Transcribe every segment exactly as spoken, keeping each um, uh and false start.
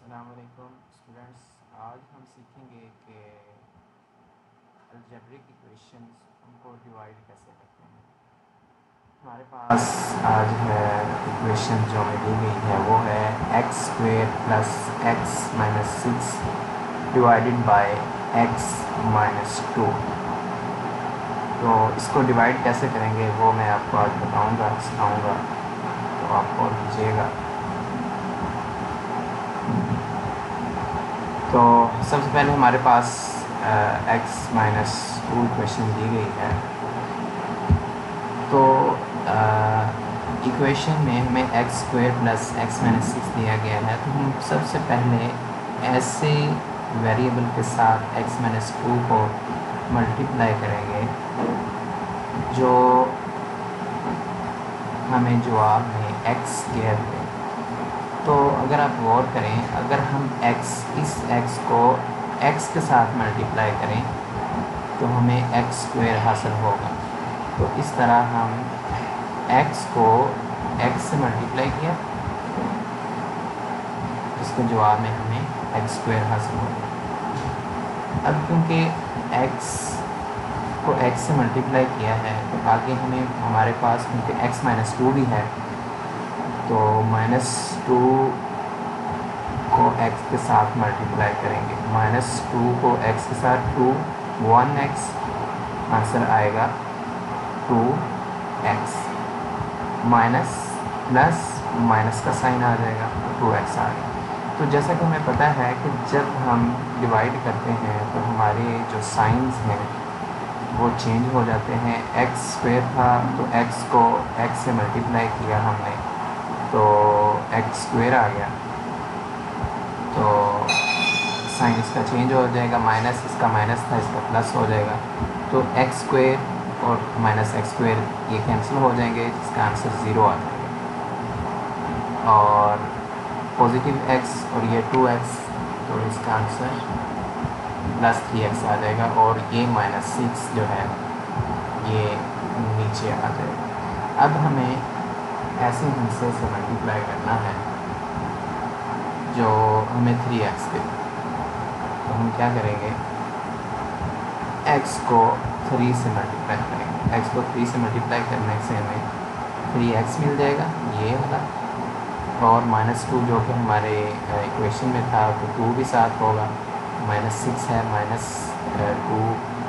अस्सलाम वालेकुम स्टूडेंट्स, आज हम सीखेंगे कि अलजेब्रिक इक्वेशंस उनको डिवाइड कैसे करते हैं। हमारे पास आज है इक्वेशन जो हमें दी गई है वो है x square plus x minus six divided by x minus two. तो इसको डिवाइड कैसे करेंगे वो मैं आपको आज बताऊंगा, सिखाऊंगा, तो आप और कीजिएगा। तो सबसे पहले हमारे पास एक्स माइनस टू इक्वेशन दी गई है। तो इक्वेशन में हमें x square plus x minus six दिया गया है। तो हम सबसे पहले ऐसे वेरिएबल के साथ एक्स माइनस टू को मल्टीप्लाई करेंगे जो हमें जवाब में एक्स स्क्वेयर दे। तो अगर आप गौर करें, अगर हम x इस x को x के साथ मल्टीप्लाई करें तो हमें एक्स स्क्वेयर हासिल होगा। तो इस तरह हम x को x से मल्टीप्लाई किया, इसके जवाब में हमें एक्स स्क्वेयर हासिल होगा। अब क्योंकि x को x से मल्टीप्लाई किया है तो आगे हमें हमारे पास क्योंकि x माइनस टू भी है तो माइनस टू को x के साथ मल्टीप्लाई करेंगे। माइनस टू को x के साथ टू, वन एक्स, आंसर आएगा two x. Minus plus minus का साइन आ जाएगा तो टू एक्स आ गया। तो जैसा कि हमें पता है कि जब हम डिवाइड करते हैं तो हमारे जो साइंस हैं वो चेंज हो जाते हैं। एक्स स्क्वेयर था तो x को x से मल्टीप्लाई किया हमने तो एक्स स्क्वेयर आ गया, तो साइन इसका चेंज हो जाएगा। माइनस इसका माइनस था, इसका प्लस हो जाएगा। तो एक्स स्क्वेयर और माइनस एक्स स्क्वेयर ये कैंसिल हो जाएंगे, जिसका आंसर ज़ीरो आ जाएगा। और पॉजिटिव एक्स और ये टू एक्स, तो इसका आंसर प्लस थ्री एक्स आ जाएगा। और ये माइनस सिक्स जो है ये नीचे आ जाएगा। अब हमें ऐसे हिस्से से मल्टीप्लाई करना है जो हमें थ्री एक्स दे। तो हम क्या करेंगे, x को थ्री से मल्टीप्लाई करेंगे। x को थ्री से मल्टीप्लाई करने से हमें थ्री एक्स मिल जाएगा, ये वाला। और माइनस टू जो कि हमारे इक्वेशन में था तो टू भी साथ होगा। माइनस सिक्स है, माइनस टू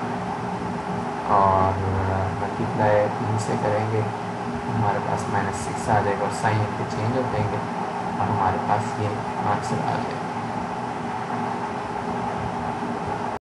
और मल्टीप्लाई तीन से करेंगे, हमारे पास माइनस सिक्स आ जाएगा और साइन इनके चेंज हो जाएंगे और हमारे पास ये आंसर आ जाएगा।